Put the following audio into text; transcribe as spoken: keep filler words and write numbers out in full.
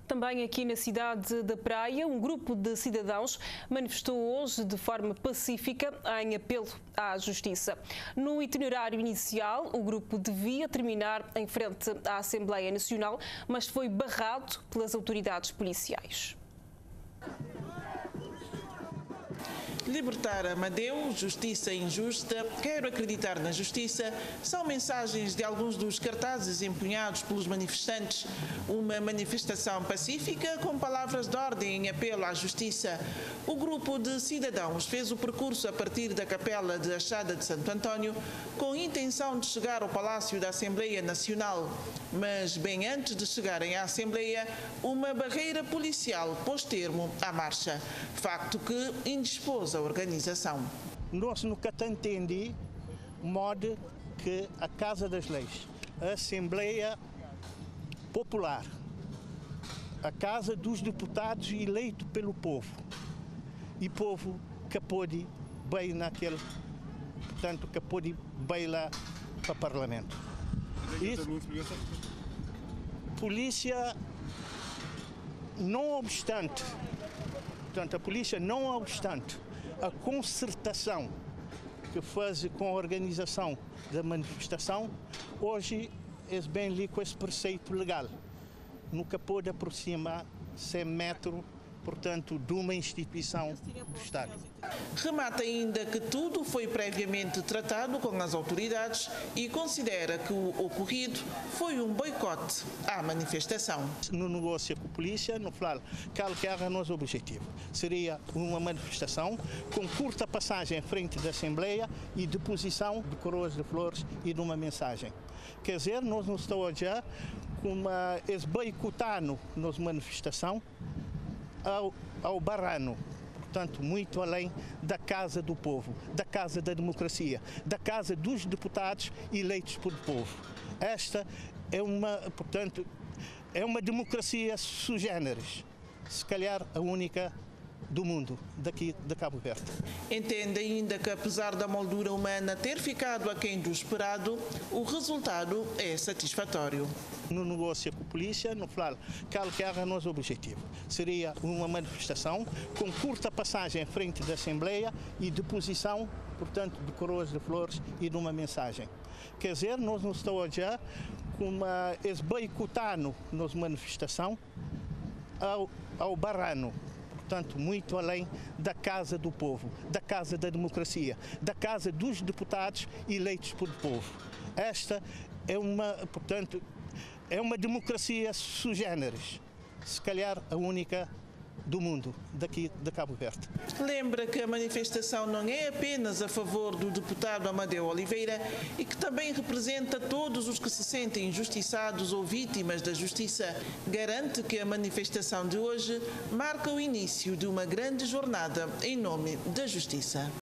Também aqui na cidade da Praia, um grupo de cidadãos manifestou hoje de forma pacífica em apelo à Justiça. No itinerário inicial, o grupo devia terminar em frente à Assembleia Nacional, mas foi barrado pelas autoridades policiais. Libertar Amadeu, justiça injusta, quero acreditar na justiça, são mensagens de alguns dos cartazes empunhados pelos manifestantes. Uma manifestação pacífica com palavras de ordem em apelo à justiça. O grupo de cidadãos fez o percurso a partir da Capela de Achada de Santo António com a intenção de chegar ao Palácio da Assembleia Nacional. Mas bem antes de chegarem à Assembleia, uma barreira policial pôs termo à marcha, facto que indispôs a organização. Nós nunca entendi modo que a Casa das Leis, a Assembleia Popular, a Casa dos Deputados eleito pelo povo, e povo que pode bem naquele, portanto, que pode bem lá para o Parlamento. Isso, polícia, não obstante, portanto, a polícia não obstante a concertação que faz com a organização da manifestação, hoje é bem ali com esse preceito legal. Nunca pode aproximar cem metros, portanto, de uma instituição do Estado. Remata ainda que tudo foi previamente tratado com as autoridades e considera que o ocorrido foi um boicote à manifestação. No negócio com a polícia, no final, qual que era o nosso objetivo? Seria uma manifestação com curta passagem em frente da Assembleia e deposição de coroas de flores e de uma mensagem. Quer dizer, nós não estamos já com uma boicotando nas manifestação ao, ao barrano, portanto, muito além da Casa do Povo, da Casa da Democracia, da Casa dos Deputados eleitos pelo povo. Esta é uma, portanto, é uma democracia sui generis, se calhar a única do mundo, daqui de Cabo Verde. Entende ainda que, apesar da moldura humana ter ficado aquém do esperado, o resultado é satisfatório. No negócio com a polícia, no final, qual que era o nosso objetivo? Seria uma manifestação com curta passagem em frente da Assembleia e deposição, portanto, de coroas de flores e de uma mensagem. Quer dizer, nós não estamos já com uma boicotando nas manifestação ao, ao barrano, portanto, muito além da Casa do Povo, da Casa da Democracia, da Casa dos Deputados eleitos pelo povo. Esta é uma, portanto, é uma democracia sui generis, se calhar a única do mundo, daqui de Cabo Verde. Lembra que a manifestação não é apenas a favor do deputado Amadeu Oliveira e que também representa todos os que se sentem injustiçados ou vítimas da justiça. Garante que a manifestação de hoje marca o início de uma grande jornada em nome da justiça.